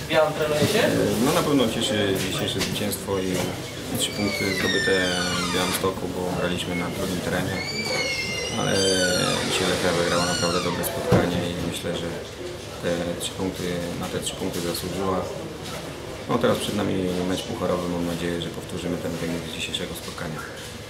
Białym trenujecie? No na pewno cieszy dzisiejsze zwycięstwo i 3 punkty zdobyte w Białymstoku, bo graliśmy na trudnym terenie. Ale dzisiaj Lechia wygrała naprawdę dobre spotkanie i myślę, że na te 3 punkty zasłużyła. No teraz przed nami mecz pucharowy, mam nadzieję, że powtórzymy ten wynik z dzisiejszego spotkania.